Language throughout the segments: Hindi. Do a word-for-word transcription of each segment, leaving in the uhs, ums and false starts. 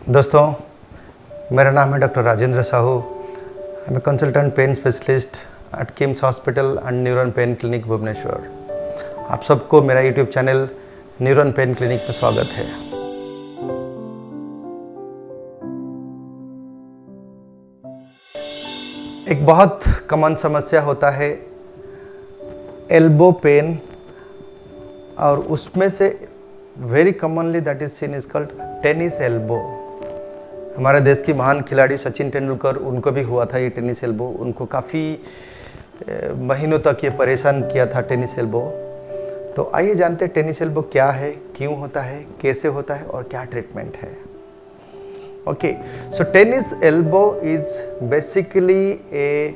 दोस्तों, मेरा नाम है doctor Rajendra Sahu. I am a consultant pain specialist at KIMS hospital and neuron pain clinic Bhubaneswar. आप सबको मेरा YouTube channel neuron pain clinic में स्वागत है। एक बहुत कॉमन समस्या होता है एल्बो पेन, और उसमें से very commonly that is seen is called tennis elbow. हमारे देश की महान खिलाड़ी सचिन तेंदुलकर, उनको भी हुआ था ये टेनिस एल्बो। उनको काफ़ी महीनों तक ये परेशान किया था टेनिस एल्बो। तो आइए जानते हैं टेनिस एल्बो क्या है, क्यों होता है, कैसे होता है और क्या ट्रीटमेंट है। Okay, so tennis elbow is basically a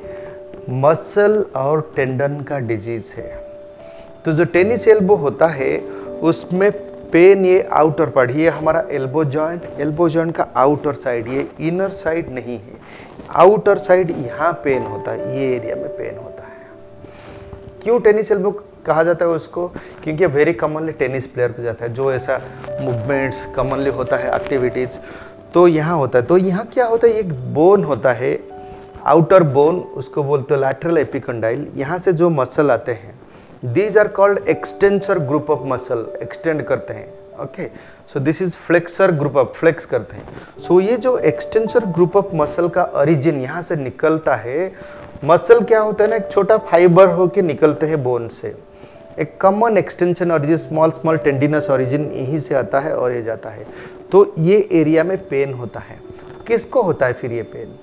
muscle और टेंडन का डिजीज है। तो जो टेनिस एल्बो होता है उसमें पेन ये आउटर पार्ट, ये हमारा एल्बो जॉइंट, एल्बो जॉइंट का आउटर साइड, ये इनर साइड नहीं है, आउटर साइड यहाँ पेन होता है, ये एरिया में पेन होता है। क्यों टेनिस एल्बो कहा जाता है उसको? क्योंकि वेरी कॉमनली टेनिस प्लेयर को जाता है, जो ऐसा मूवमेंट्स कॉमनली होता है, एक्टिविटीज़ तो यहाँ होता है। तो यहाँ क्या होता है, एक बोन होता है, आउटर बोन, उसको बोलते हैं लैटरल एपिकंडाइल। यहाँ से जो मसल आते हैं These are called extensor group of muscle, extend करते हैं। Okay, so this is flexor group of, flex करते हैं। सो so, ये जो एक्सटेंसर ग्रुप ऑफ मसल का ओरिजिन यहाँ से निकलता है। मसल क्या होता है ना, एक छोटा फाइबर होके निकलते हैं बोन से। एक common extension origin, small small tendinous origin यहीं से आता है और ये जाता है। तो ये एरिया में पेन होता है। किसको होता है फिर ये पेन?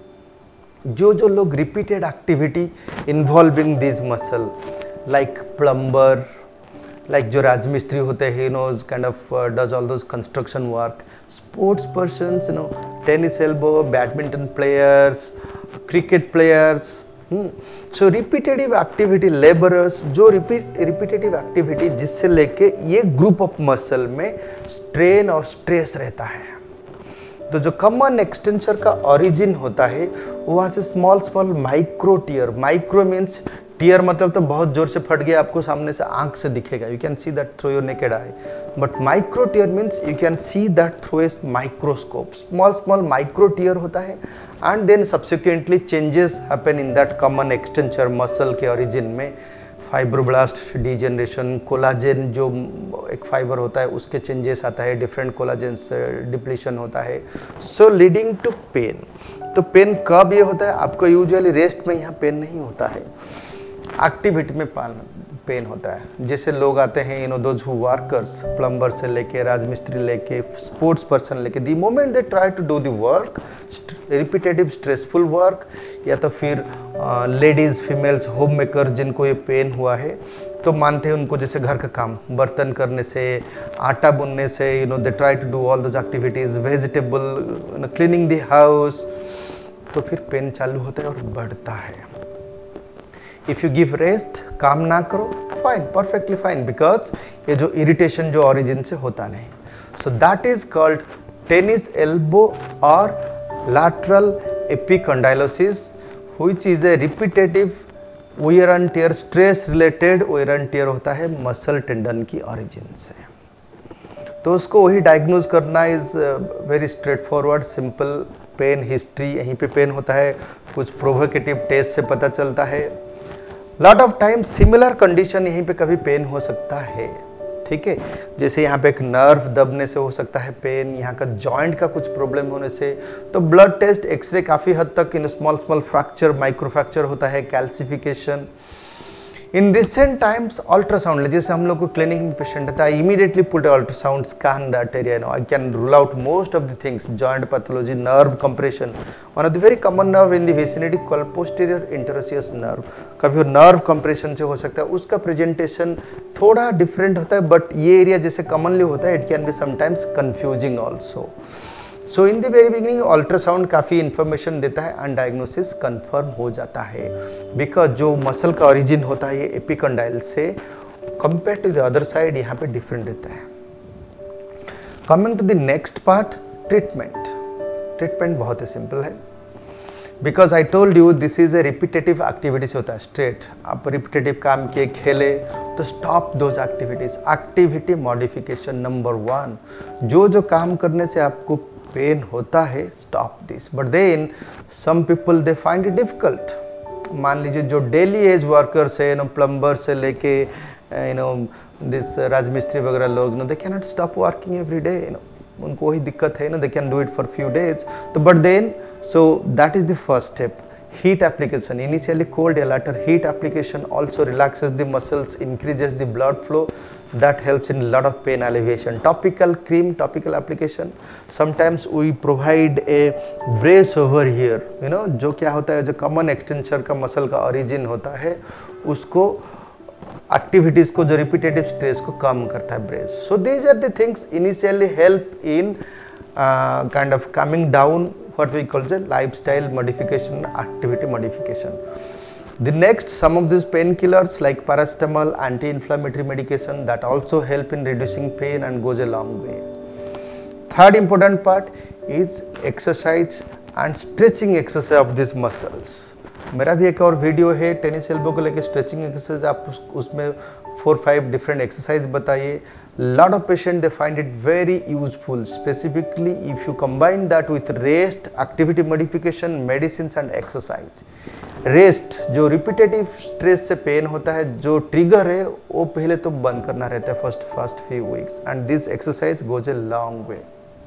जो जो लोग repeated activity involving this muscle, like plumber, like जो राजमिस्त्री होते हैं, no kind of does all those construction work, sports persons, you know tennis elbow, badminton players, cricket players, so repetitive activity, labourers, जो रिपीट रिपीटेटिव एक्टिविटी जिससे लेके ये ग्रुप ऑफ मसल में स्ट्रेन और स्ट्रेस रहता है। तो जो कॉमन एक्सटेंसर का ओरिजिन होता है वहाँ से small small micro tear, micro means tear मतलब तो बहुत जोर से फट गया, आपको सामने से आंख से दिखेगा, you can see that through your naked eye, but micro tear means you can see that through a microscope. Small small micro tear होता है and then subsequently changes happen in that common extensor muscle के ओरिजिन में। फाइब्रोब्लास्ट डिजेनरेशन, कोलाजेन जो एक फाइबर होता है उसके चेंजेस आता है, डिफरेंट कोलाजेन से डिप्लीशन होता है, सो लीडिंग टू पेन। तो पेन कब ये होता है? आपको यूजुअली रेस्ट में यहाँ पेन नहीं होता है, एक्टिविटी में पेन होता है। जैसे लोग आते हैं, you know those who workers, plumber से लेके राजमिस्त्री लेके स्पोर्ट्स पर्सन लेके, the moment they try to do the work, repetitive stressful work, या तो फिर लेडीज़ फीमेल्स होम मेकर्स जिनको ये पेन हुआ है तो मानते हैं उनको जैसे घर का काम, बर्तन करने से, आटा बुनने से, you know they try to do all those activities, vegetable cleaning the house, तो फिर पेन चालू होता है और बढ़ता है। इफ़ यू गिव रेस्ट, काम ना करो, फाइन, परफेक्टली फाइन, बिकॉज ये जो इरिटेशन जो ओरिजिन से होता नहीं। So that is called tennis elbow और lateral epicondylosis, which is a repetitive wear and tear, stress related wear and tear होता है मसल टेंडन की ओरिजिन से। तो उसको वही डायग्नोज करना is very straightforward, simple. Pain history, यहीं पे पेन होता है, कुछ प्रोवोकेटिव टेस्ट से पता चलता है। Lot of time similar condition यहीं पे कभी पेन हो सकता है, ठीक है। जैसे यहाँ पे एक नर्व दबने से हो सकता है पेन, यहाँ का जॉइंट का कुछ प्रॉब्लम होने से। तो ब्लड टेस्ट, एक्सरे काफ़ी हद तक in small small fracture, micro fracture होता है, calcification. In recent times ultrasound, जैसे हम लोग को क्लिनिक में पेशेंट आता है, immediately put ultrasound, scan that area, no I can rule out most of the things, joint pathology, nerve compression, one of the very common nerve in the vicinity called posterior interosseous nerve. कभी नर्व कंप्रेशन से हो सकता है, उसका प्रेजेंटेशन थोड़ा डिफरेंट होता है, बट ये एरिया जैसे कॉमनली होता है, it can be sometimes confusing also. So in the very beginning ultrasound काफ़ी इन्फॉर्मेशन देता है एंड डायग्नोसिस कंफर्म हो जाता है, बिकॉज जो मसल का ओरिजिन होता है ये एपिकंडाइल से compare to the other side यहाँ पे डिफरेंट रहता है। Coming to the next part, treatment. Treatment बहुत ही सिंपल है, because I told you this is a repetitive activities होता है, स्ट्रेट आप रिपीटेटिव काम किए, खेले, तो stop those activities. Activity modification number one, जो जो काम करने से आपको पेन होता है, stop this. But then some people they find it difficult. मान लीजिए जो डेली एज वर्कर्स है, नो प्लम्बर से लेके यू नो दिस राजमिस्त्री वगैरह लोग, no they can not stop working every day. You know उनको वही दिक्कत है, no they can do it for few days. तो but then so that is the first step. Heat application, initially cold or later heat application also relaxes the muscles, increases the blood flow. That helps in a lot of pain alleviation. Topical cream, topical application. Sometimes we provide a brace over here. You know, जो क्या होता है, जो common extensor का muscle का origin होता है, उसको एक्टिविटीज को, जो रिपीटेटिव स्ट्रेस को कम करता है brace. So these are the things initially help in kind of coming down what we call the lifestyle modification, activity modification. The next, some of these painkillers like paracetamol, anti-inflammatory medication, that also help in reducing pain and goes a long way. Third important part is exercise and stretching exercise of these muscles. मेरा भी एक और वीडियो है टेनिस एल्बो को लेके स्ट्रेचिंग एक्सरसाइज. आप उस, उसमें फोर फाइव डिफरेंट एक्सरसाइज बताइए. Lot of patients they find it very useful, specifically if you combine that with rest, activity modification, medicines and exercise. Rest जो रिपीटेटिव स्ट्रेस से पेन होता है, जो ट्रिगर है वो पहले तो बंद करना रहता है first first few weeks, and this exercise goes a long way.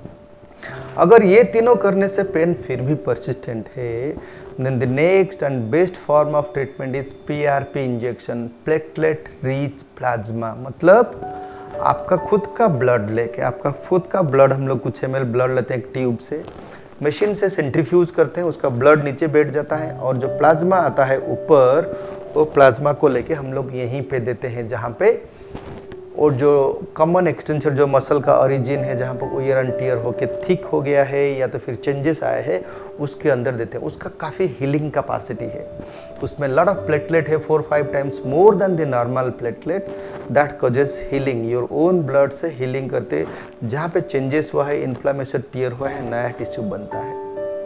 अगर ये तीनों करने से पेन फिर भी परसिस्टेंट है, then the next and best form of treatment is P R P injection, platelet rich plasma. मतलब आपका खुद का ब्लड लेके, आपका खुद का ब्लड, हम लोग कुछ एम एल ब्लड लेते हैं एक ट्यूब से, मशीन से सेंट्रीफ्यूज करते हैं, उसका ब्लड नीचे बैठ जाता है, और जो प्लाज्मा आता है ऊपर, वो प्लाज्मा को लेके हम लोग यहीं पे देते हैं जहाँ पे और जो कॉमन एक्सटेंसर, जो मसल का ओरिजिन है, जहाँ पर वियर एंड टियर होके थिक हो गया है या तो फिर चेंजेस आए हैं, उसके अंदर देते हैं. उसका काफ़ी हीलिंग कैपेसिटी है, उसमें लॉट ऑफ प्लेटलेट है, four five times more than the normal platelet. That causes healing, your own blood से हीलिंग करते, जहाँ पे चेंजेस हुआ है, इन्फ्लामेशन टियर हुआ है, नया टिश्यू बनता है.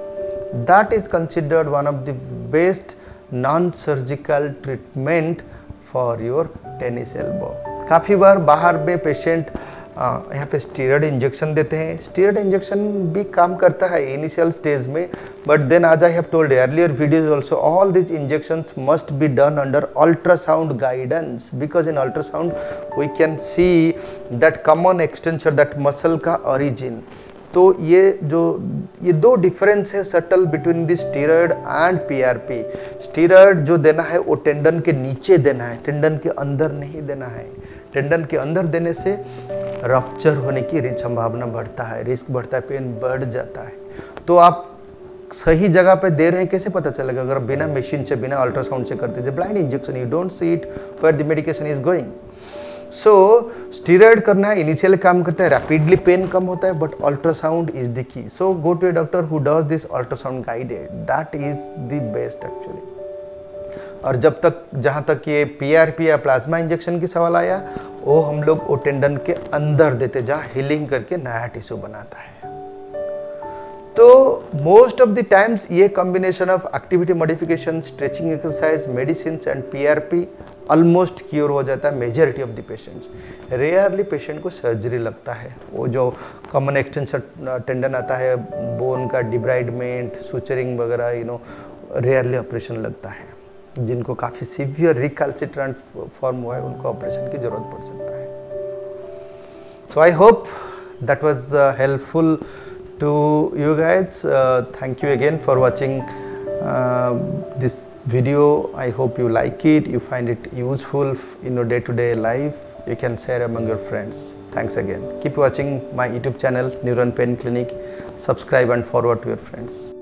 That is considered one of the best non surgical treatment for your tennis elbow. काफ़ी बार बाहर में पेशेंट यहाँ पे स्टीरॉयड इंजेक्शन देते हैं. स्टीरॉयड इंजेक्शन भी काम करता है इनिशियल स्टेज में, but then as I have told earlier videos also, all these injections must be done under ultrasound guidance, because in ultrasound we can see that common extensor, that muscle का origin. तो ये जो ये दो डिफरेंस है subtle between the steroid and PRP. Steroid जो देना है वो टेंडन के नीचे देना है, टेंडन के अंदर नहीं देना है. टेंडन के अंदर देने से रप्चर होने की संभावना बढ़ता है, रिस्क बढ़ता है, पेन बढ़ जाता है. तो आप सही जगह पे दे रहे हैं कैसे पता चलेगा? अगर बिना मशीन से, बिना अल्ट्रासाउंड से करते हैं blind injection, you don't see it where the medication is going. So steroid करना है, इनिशियल काम करता है, रैपिडली पेन कम होता है, but ultrasound is the key. So go to a doctor who does this ultrasound guided, that is the best actually. और जब तक, जहाँ तक ये पीआरपी या प्लाज्मा इंजेक्शन की सवाल आया, वो हम लोग वो टेंडन के अंदर देते, जहाँ हीलिंग करके नया टिश्यू बनाता है. तो मोस्ट ऑफ द टाइम्स ये combination of activity modification, stretching exercise, medicine and PRP almost cure हो जाता है majority of the patients. Rarely patient को सर्जरी लगता है. वो जो कॉमन एक्सटेंसर टेंडन आता है, बोन का डिब्राइडमेंट, सुचरिंग वगैरह, यू नो, रेयरली ऑपरेशन लगता है. जिनको काफ़ी सीवियर रिकैल्सिट्रेंट फॉर्म हुआ है, उनको ऑपरेशन की जरूरत पड़ सकता है. So I hope that was helpful to you guys. Uh, thank you again for watching uh, this video. I hope you like it, you find it useful in your day-to-day life. You can share among your friends. Thanks again. Keep watching my YouTube channel, Neuron Pain Clinic. Subscribe and forward to your friends.